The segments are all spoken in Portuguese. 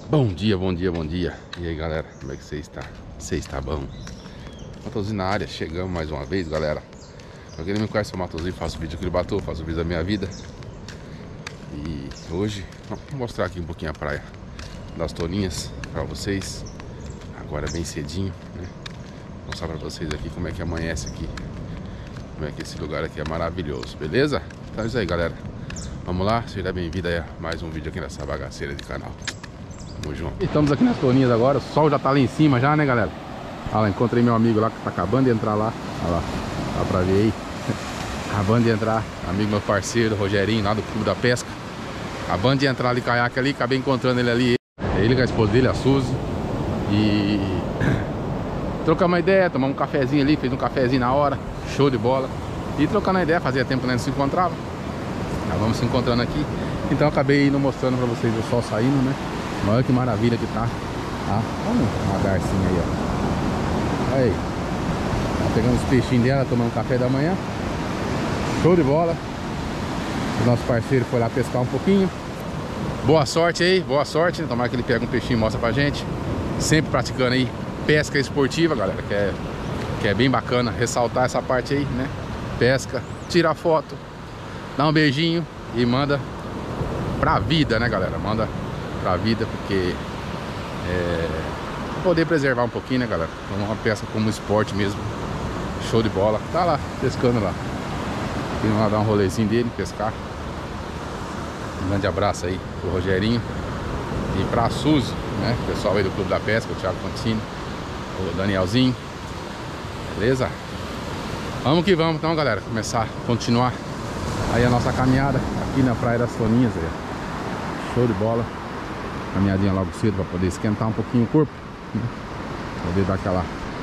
Bom dia, bom dia, bom dia. E aí, galera, como é que você está? Você está bom? Matosinho na área, chegamos mais uma vez, galera. Pra quem não me conhece, eu sou o Matosinho, faço vídeo aqui do Batu, faço vídeo da minha vida. E hoje, vou mostrar aqui um pouquinho a praia das Toninhas pra vocês. Agora bem cedinho, né? Vou mostrar pra vocês aqui como é que amanhece aqui. Como é que esse lugar aqui é maravilhoso, beleza? Então é isso aí, galera. Vamos lá, seja bem-vindo aí a mais um vídeo aqui nessa bagaceira de canal. Tamo junto. Estamos aqui nas Toninhas agora, o sol já tá lá em cima já, né, galera? Olha lá, encontrei meu amigo lá que tá acabando de entrar lá. Olha lá, dá pra ver aí. Acabando de entrar, amigo meu parceiro, Rogerinho, lá do Clube da Pesca. Acabando de entrar ali, caiaque ali, acabei encontrando ele ali. Ele com a esposa dele, a Suzy. E trocamos uma ideia, tomamos um cafezinho ali, fez um cafezinho na hora. Show de bola. E trocando a ideia, fazia tempo que nós não se encontrava. Já vamos se encontrando aqui. Então acabei indo mostrando pra vocês o sol saindo, né? Olha que maravilha que tá. Olha uma garcinha aí, ó. Aí. Tá pegando os peixinhos dela, tomando café da manhã. Show de bola. O nosso parceiro foi lá pescar um pouquinho. Boa sorte aí, boa sorte. Tomara que ele pega um peixinho e mostra pra gente. Sempre praticando aí pesca esportiva, galera. Que é bem bacana ressaltar essa parte aí, né? Pesca, tira a foto, dá um beijinho e manda pra vida, né, galera? Manda pra vida, porque poder preservar um pouquinho, né, galera? Então, uma pesca como esporte mesmo. Show de bola. Tá lá, pescando lá. Vim lá dar um rolezinho dele, pescar. Um grande abraço aí pro Rogerinho e pra Suzy, né? O pessoal aí do Clube da Pesca, o Thiago Contini, o Danielzinho. Beleza? Vamos que vamos então, galera. Continuar aí a nossa caminhada aqui na Praia das Toninhas aí. Show de bola. Caminhadinha logo cedo para poder esquentar um pouquinho o corpo, né? Poder dar aquela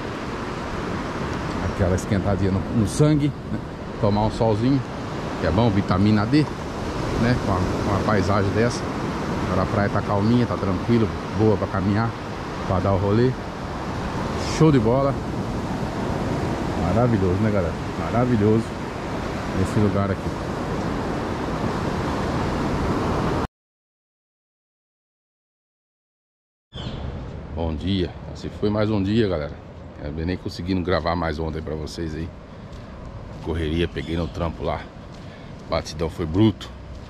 esquentadinha no sangue, né? Tomar um solzinho, que é bom, vitamina D, né? Com uma paisagem dessa. Agora a praia tá calminha, tá tranquilo, boa para caminhar, para dar o rolê. Show de bola. Maravilhoso, né, galera? Maravilhoso esse lugar aqui. Bom dia. Esse foi mais um dia, galera. Eu nem conseguindo gravar mais ontem pra vocês aí. Correria, peguei no trampo lá. Batidão foi bruto.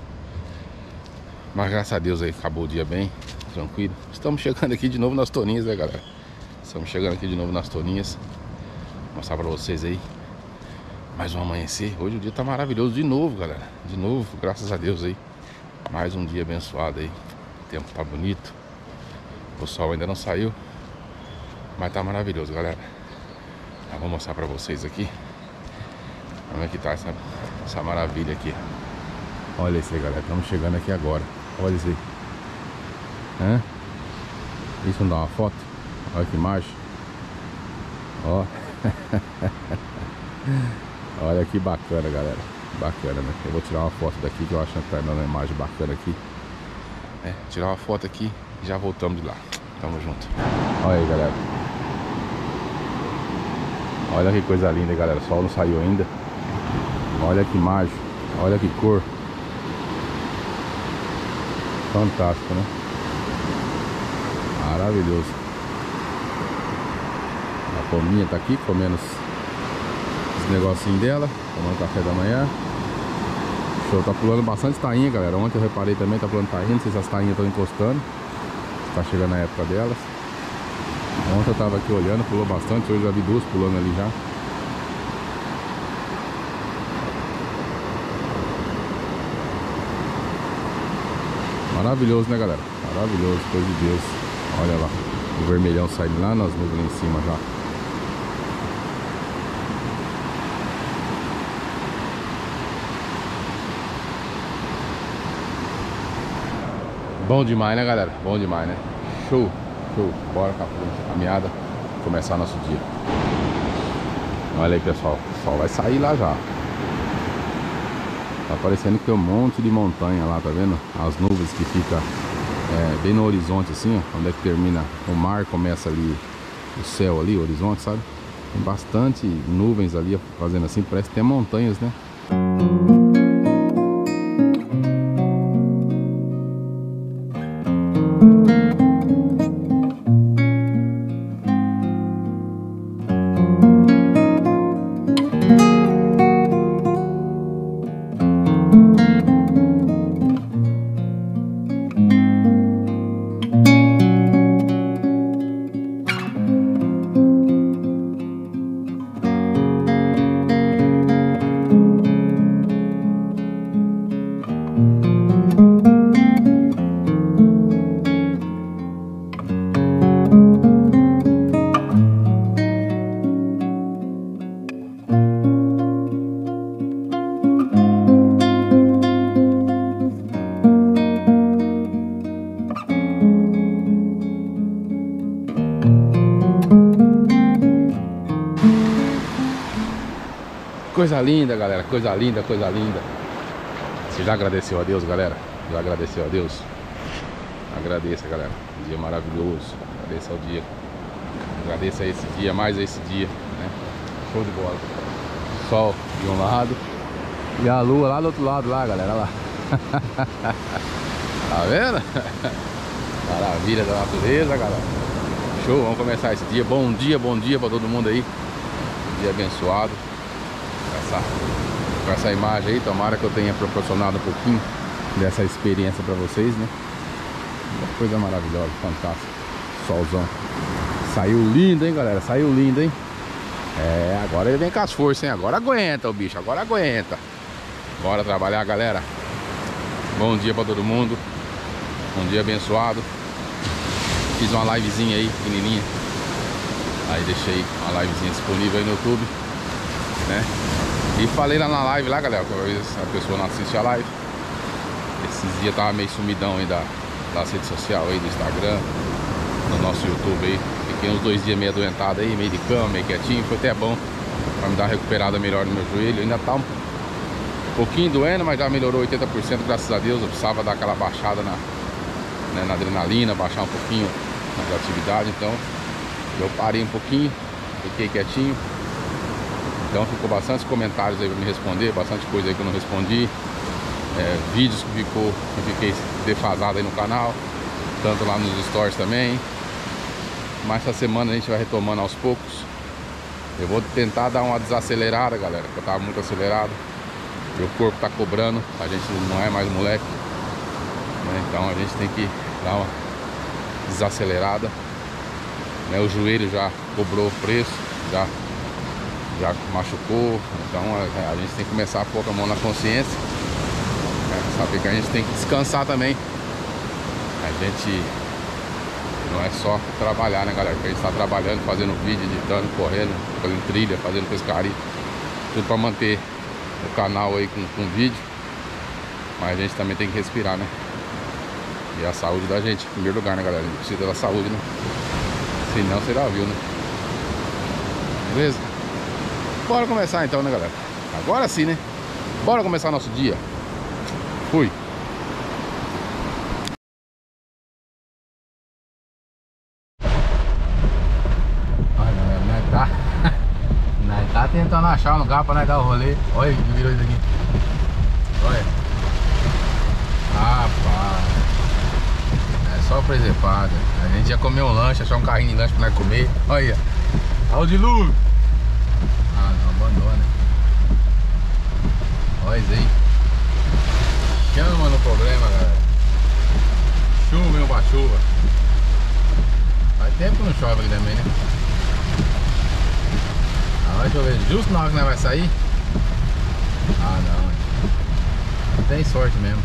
Mas graças a Deus aí acabou o dia bem, tranquilo. Estamos chegando aqui de novo nas Toninhas, né, galera? Estamos chegando aqui de novo nas Toninhas. Vou mostrar pra vocês aí mais um amanhecer. Hoje o dia tá maravilhoso de novo, galera. De novo, graças a Deus aí. Mais um dia abençoado aí. O tempo tá bonito. O sol ainda não saiu, mas tá maravilhoso, galera. Eu vou mostrar pra vocês aqui como é que tá essa maravilha aqui. Olha isso aí, galera. Estamos chegando aqui agora. Olha isso aí. Isso não dá uma foto? Olha que imagem. Ó. Olha que bacana, galera. Bacana, né? Eu vou tirar uma foto daqui, que eu acho que tá dando uma imagem bacana aqui. Tirar uma foto aqui e já voltamos de lá. Tamo junto. Olha aí, galera. Olha que coisa linda, galera. O sol não saiu ainda. Olha que imagem. Olha que cor. Fantástico, né? Maravilhoso. A pominha tá aqui comendo os negocinhos dela, tomando café da manhã. Show, tá pulando bastante tainha, galera. Ontem eu reparei também, tá pulando tainha. Não sei se as tainhas estão encostando. Tá chegando a época delas. Ontem eu tava aqui olhando, pulou bastante. Hoje eu já vi duas pulando ali já. Maravilhoso, né, galera? Maravilhoso, coisa de Deus. Olha lá, o vermelhão saindo lá nas nuvens lá em cima já. Bom demais, né, galera? Bom demais, né? Show, show. Bora com a caminhada, começar nosso dia. Olha aí, pessoal, o sol vai sair lá já. Tá parecendo que tem um monte de montanha lá, tá vendo? As nuvens que ficam bem no horizonte assim, ó. Onde é que termina o mar, começa ali o céu ali, o horizonte, sabe? Tem bastante nuvens ali fazendo assim, parece que tem montanhas, né? coisa linda, galera. Coisa linda, coisa linda. Você já agradeceu a Deus, galera? Já agradeceu a Deus? Agradeça, galera. Um dia maravilhoso. Agradeça ao dia. Agradeça a esse dia, mais a esse dia, né? Show de bola. Sol de um lado e a lua lá do outro lado, lá, galera. Lá. Tá vendo? Maravilha da natureza, galera. Show, vamos começar esse dia. Bom dia pra todo mundo aí. Dia abençoado. Com essa imagem aí, tomara que eu tenha proporcionado um pouquinho dessa experiência pra vocês, né? Uma coisa maravilhosa, fantástica. Solzão. Saiu lindo, hein, galera? Saiu lindo, hein? É, agora ele vem com as forças, hein? Agora aguenta o bicho, agora aguenta. Bora trabalhar, galera. Bom dia pra todo mundo. Um dia abençoado. Fiz uma livezinha aí, pequenininha. Aí deixei uma livezinha disponível aí no YouTube, né? E falei lá na live lá, galera, que talvez a pessoa não assiste a live. Esses dias tava meio sumidão aí das redes sociais aí, do Instagram, no nosso YouTube aí. Fiquei uns 2 dias meio adoentado aí, meio de cama, meio quietinho. Foi até bom pra me dar uma recuperada melhor no meu joelho. Ainda tá um pouquinho doendo, mas já melhorou 80%, graças a Deus. Eu precisava dar aquela baixada na adrenalina, baixar um pouquinho na atividade. Então eu parei um pouquinho, fiquei quietinho. Então ficou bastante comentários aí pra me responder, bastante coisa aí que eu não respondi. Vídeos que fiquei defasado aí no canal, tanto lá nos stories também. Mas essa semana a gente vai retomando aos poucos. Eu vou tentar dar uma desacelerada, galera, porque eu tava muito acelerado. Meu corpo tá cobrando, a gente não é mais moleque, né? Então a gente tem que dar uma desacelerada, né? O joelho já cobrou o preço, já machucou. Então a gente tem que começar a pôr a mão na consciência, né? Saber que a gente tem que descansar também. A gente não é só trabalhar, né, galera? Porque a gente tá trabalhando, fazendo vídeo, editando, correndo, fazendo trilha, fazendo pescaria, tudo pra manter o canal aí com vídeo. Mas a gente também tem que respirar, né? E a saúde da gente, em primeiro lugar, né, galera? A gente precisa da saúde, né? Senão você já viu, né? Beleza? Bora começar então, né, galera? Agora sim, né? Bora começar nosso dia. Fui! Tá tentando achar um lugar pra nós dar o rolê. Olha que virou isso aqui. Olha. Rapaz. É só preservada. A gente já comeu um lanche, achar um carrinho de lanche pra nós comer. Olha. Olha o dilúvio. Ah, não, abandona. Olha isso aí. Chama no problema, galera. Chuva, meu chuva. Faz tempo que não chove aqui também, né? Deixa eu ver, justo na hora que nós vai sair. Ah, não. Tem sorte mesmo.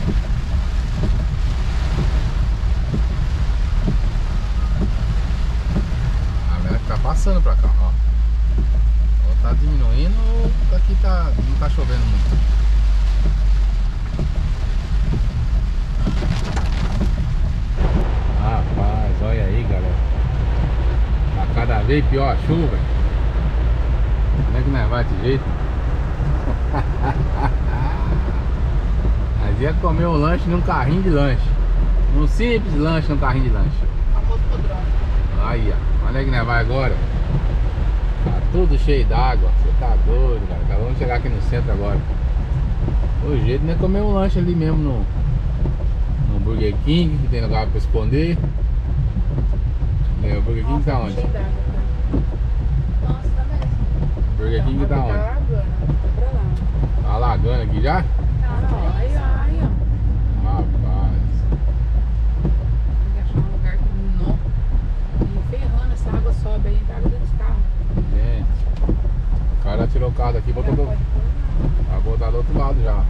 A mulher tá passando pra cá, ó. Ou tá diminuindo ou aqui não tá chovendo muito. Rapaz, olha aí, galera. Tá cada vez pior a chuva. Como é que nós vai desse jeito? Nós ia comer um lanche num carrinho de lanche. Um simples lanche num carrinho de lanche. Famoso podrão. Aí, ó. Onde é que nós vai agora? Tá tudo cheio d'água. Você tá doido, cara. Acabamos de chegar aqui no centro agora. O jeito não é comer um lanche ali mesmo no Burger King, que tem lugar pra esconder. O Burger King tá onde? Burger King tá onde? Tá pra lá. Tá alagando aqui já? Tá, aí, ó. Rapaz. Tem que achar um lugar que não. E ferrando, essa água sobe aí, tá água dentro dos carros. Gente, o cara tirou o carro daqui e botou do... Vai botar do outro lado já.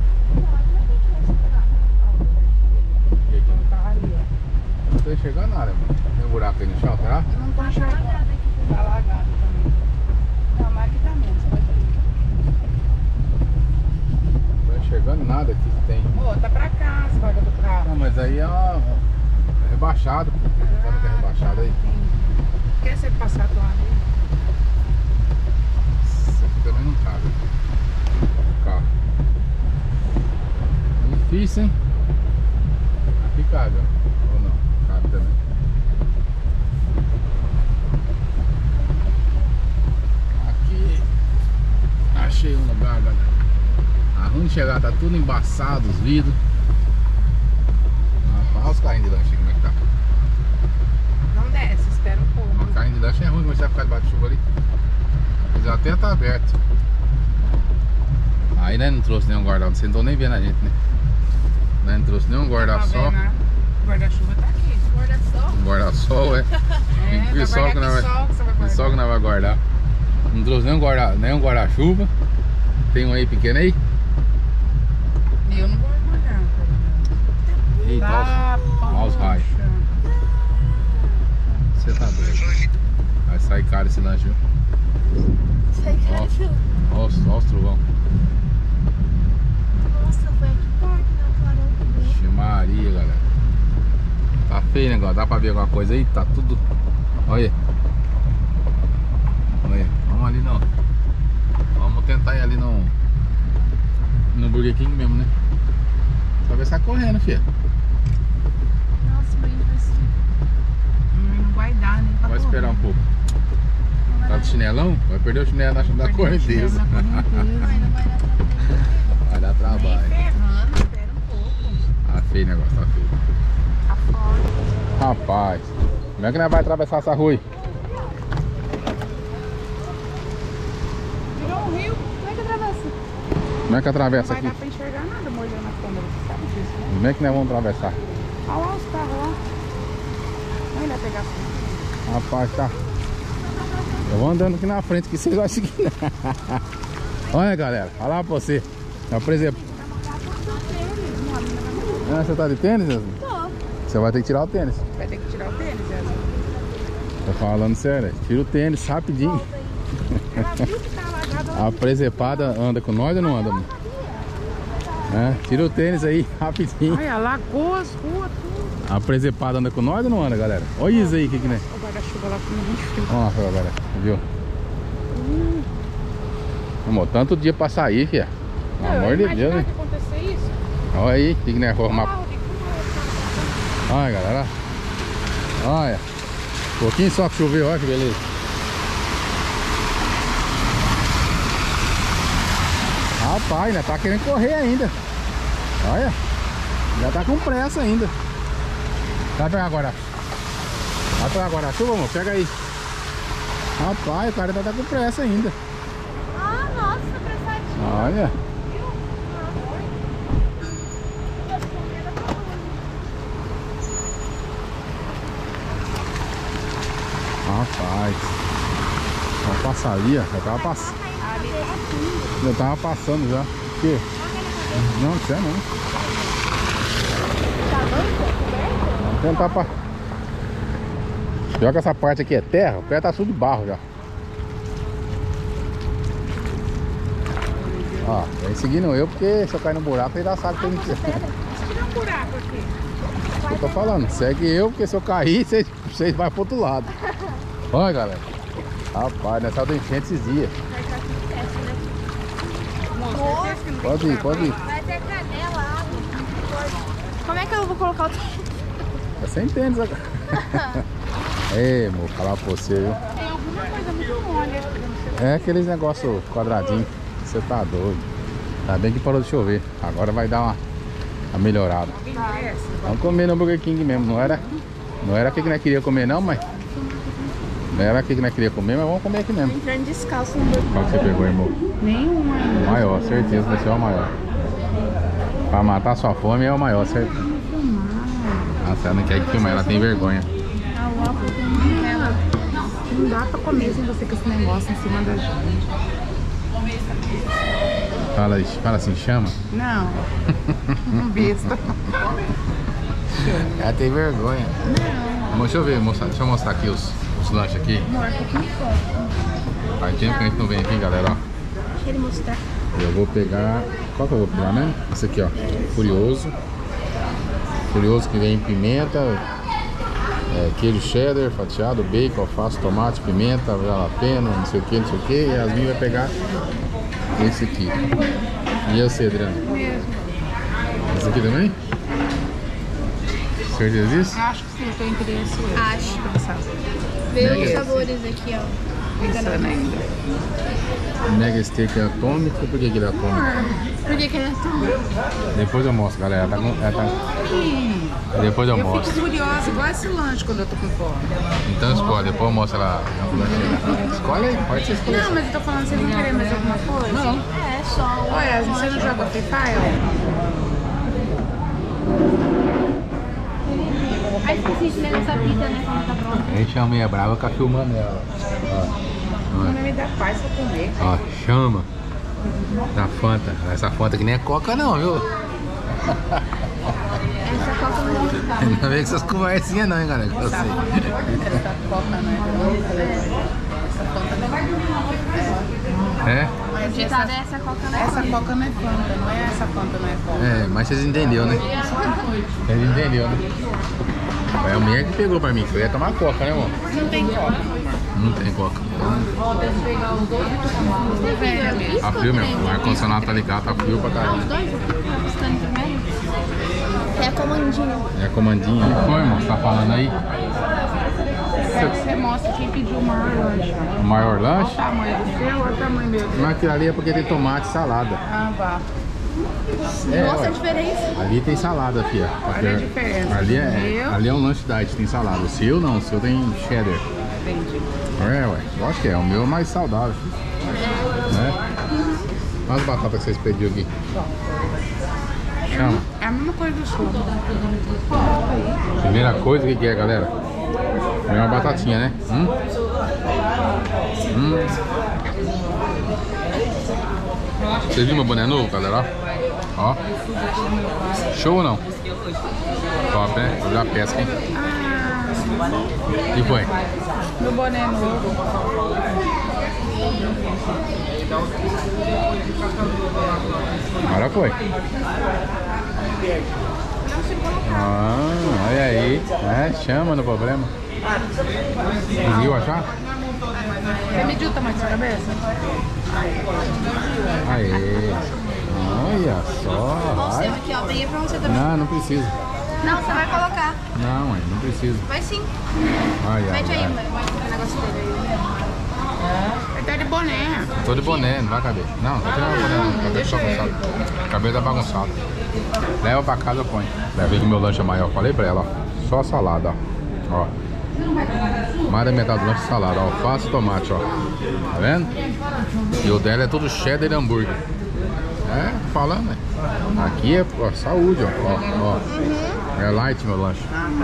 Eu não tô enxergando nada, mano. Tem um buraco aí no chão, será? Eu não tô enxergando. Tá alagado também. Não, mas aqui tá menos, pode ir. Não tô enxergando nada aqui que tem. Ô, tá pra cá as vagas do carro. Não, mas aí é rebaixado. Sabe o que é rebaixado aí? Quer você passar a tua ali? Isso aqui também não cabe. carro. Difícil, hein? Aqui cabe, ó. Ou não? Cabe também. Aqui achei um lugar, galera. A ruim de chegar, tá tudo embaçado, os vidros. Olha os carrinhos de lanche, como é que tá. Não desce, espera um pouco. O carrinho de lanche é ruim, mas vai ficar debaixo de chuva ali. Mas até tá aberto. Aí né, não trouxe nenhum guarda-sol, vocês não estão nem vendo a gente, né? Não trouxe nenhum guarda-sol. O guarda-chuva tá aqui. Guarda-sol? Guarda-sol, é. Que sol que nós vai guardar. Não trouxe nenhum guarda-chuva. Tem um aí pequeno aí? Eu não vou guardar. Eita, olha os raios. Você tá doido. Vai sair caro esse lanche, viu? Olha os trovão. Nossa, foi aqui perto, não clarão que Vixe Maria, galera. Tá feio o negócio, dá pra ver alguma coisa aí? Tá tudo. Olha. Olha, vamos ali não. Vamos tentar ir ali no Burger King mesmo, né? Só ver se tá correndo, filha. Nossa, mas Não vai dar, nem pra Vai esperar um pouco. Tá de chinelão? Vai perder o chinelo na correnteza. não vai dar Vai dar trabalho. Ferrando, espera um pouco. Tá feio o negócio, tá feio. Tá fora. Rapaz, como é que nós vai atravessar essa rua aí? Virou um rio. Como é que atravessa? Como é que atravessa Não vai aqui? dar pra enxergar nada molhando a câmera, você sabe disso, né? Como é que nós vamos atravessar? Olha lá os carros lá. Não vai pegar assim. Rapaz, tá. Eu vou andando aqui na frente que vocês vão seguir. Olha, galera, olha lá pra você. Por exemplo. Ah, você tá de tênis, Yasmin? Tô. Você vai ter que tirar o tênis. Vai ter que tirar o tênis, Yasmin. Tô falando sério. Tira o tênis rapidinho. Ela viu que tá alagada. A presepada anda com nós ou não anda? Tira o tênis aí rapidinho. Olha, alagou as ruas, tudo. A presepada anda com nós ou não anda, galera? Olha isso aí, que né? O guarda-chuva lá com muito frio. Vamos lá, galera. Viu? Amor, tanto dia pra sair, filha. Pelo amor de Deus, né? Que acontecer isso. Olha aí, o que né? Arrumar. Olha, galera. Olha. Um pouquinho só que choveu, olha que beleza. Rapaz, né? Tá querendo correr ainda. Olha. Já tá com pressa ainda. Vai pegar agora. Vai pegar agora. Chuva, amor. Pega aí. Rapaz, o cara tá com pressa ainda. Ah, nossa, apressadinho. Olha. Rapaz. Vamos passar ali, ó. Já tava passando já. O quê? Não, não sei não. Vamos tentar pra... Pior que essa parte aqui é terra, o pé tá tudo de barro já. Ó, vem seguindo eu, porque se eu cair no buraco, ele já sabe que eu não sei. Tira um buraco aqui. Eu tô falando, segue eu, porque se eu cair, vocês vão pro outro lado. Olha, galera. Rapaz, nessa do enchente esses dias. Pode ir, pode ir. Vai ter canela, água. Como é que eu vou colocar o tênis? É sem tênis agora. Ei, amor, falar pra você, viu? Tem alguma coisa muito molha. É aqueles negócios quadradinhos. Você tá doido. Ainda bem que parou de chover. Agora vai dar uma melhorada. Vamos comer no Burger King mesmo. Não era aqui que nós queríamos comer não, mas... Não era aqui que nós queríamos comer, mas vamos comer aqui mesmo. Entrando descalço no meu. Qual que você pegou, irmão? Nenhuma ainda. Maior, certeza vai ser o maior. Pra matar sua fome é o maior, certo? Nossa, ela não quer que filmar, ela tem vergonha. Não dá pra comer sem você com esse negócio em cima da gente. Fala assim, chama? Não. Um besta. Ela tem vergonha. Não. Deixa eu ver, moça. Deixa eu mostrar aqui os lanches aqui. Faz tempo que a gente não vem aqui, galera, ó. Deixa ele mostrar. Eu vou pegar... Qual que eu vou pegar, né? Esse aqui, ó. Furioso. Furioso que vem em pimenta, queijo cheddar, fatiado, bacon, alface, tomate, pimenta, jalapeno, não sei o que, não sei o que. E a Yasmin vai pegar esse aqui. E você, Adriana? Mesmo. Essa aqui também? Certeza disso? Acho que sim, tem interesse. Acho. Pensar. Vê Mega. os sabores aqui, ó. Pensando ainda. Mega steak atômico. Por que ele é atômico? Por que que ele é tão... Depois eu mostro, galera. Depois eu Eu mostro. fico curiosa, igual esse lanche quando eu tô com fome. Então escolhe, depois eu mostro ela. Escolhe aí, pode ser escolher. Não, mas eu tô falando, vocês não querem mais alguma coisa? Não. É, só... Olha, você não joga Free Fire? Aí esqueci de ler essa fita, né, quando tá pronta. A gente chama meia brava, fica filmando ela. Não me dá paz pra comer. Ó, chama. Da Fanta. Essa Fanta aqui nem é coca não, viu? Essa coca não é legal. Não vem com essas conversinhas não, hein, galera. Eu sei. Essa coca não é essa Fanta não é. É? O ditado é essa coca não é Essa coca não é Fanta, não é essa Fanta não é coca. É, mas vocês entenderam, né? Vocês entenderam, né? É a mulher que pegou pra mim, que eu ia tomar coca, né, amor? Não tem coca. Não tem coca. Tem que pegar os dois e velha mesmo. Tá frio mesmo, o ar-condicionado tá ligado, tá frio pra caralho. Os dois aqui, tá buscando primeiro. É a comandinha. É a comandinha. O que foi, irmão? Você tá falando aí? Quero que você mostre quem pediu o maior lanche. O maior lanche? O tamanho do seu ou o tamanho meu? Mas aquilo ali é porque tem tomate e salada. Ah, vá. É, Nossa, a olha, diferença. ali tem salada, filha. Olha a diferença. Ali é um lanche diet, tem salada. O seu não, o seu tem cheddar. Entendi. É, ué, lógico que é. O meu é mais saudável. Né? Olha as batatas que vocês pediram aqui. Chama. É a mesma coisa do sul. Primeira coisa, o que é, galera? É uma batatinha, né? Vocês viram meu boné novo, galera? Ó. Show ou não? Top, né? Eu já pesco, hein? E foi? Meu boné novo. Agora foi. Ah, olha aí. É, chama no problema. Conseguiu achar? Você mediu o tamanho da sua cabeça? Aê. Olha só. Ó, o seu Vai. aqui, ó. Peguei pra você também. Não precisa. Não, você vai colocar. Não, mãe, não precisa. Vai sim. Olha, Mete aí, vai. mãe. Vai o negócio dele aí. Ele tá de boné. Tô de boné, não vai caber. Não, tô tirando o boné não. Cabelo tá bagunçado. Cabelo tá bagunçado. Leva pra casa, eu ponho. Levei que meu lanche é maior. Falei pra ela, ó. Só salada, ó. Mais da metade do lanche é salada, ó. Alface e tomate, ó. Tá vendo? E o dela é tudo cheddar e hambúrguer. É, falando, né? Aqui é ó, saúde, ó. É light meu lanche.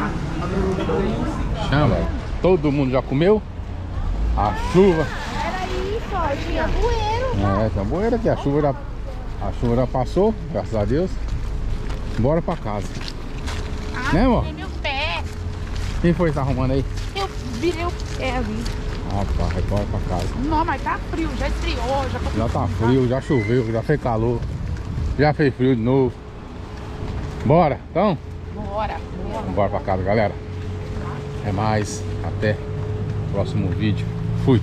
Chama. Todo mundo já comeu? A chuva. Era isso, ó. Tinha bueiro. É, tá bueira aqui. A chuva já passou, graças a Deus. Bora pra casa. Né, amor? Meu pé. Quem foi que tá arrumando aí? Eu virei o pé ali. Rapaz, bora pra casa. Não, mas tá frio, já esfriou, já Já tá frio, já choveu, já fez calor. Já fez frio de novo. Bora, então? Bora. Bora pra casa, galera. É mais. Até o próximo vídeo. Fui.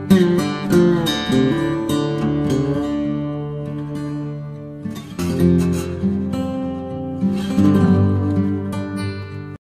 Thank you.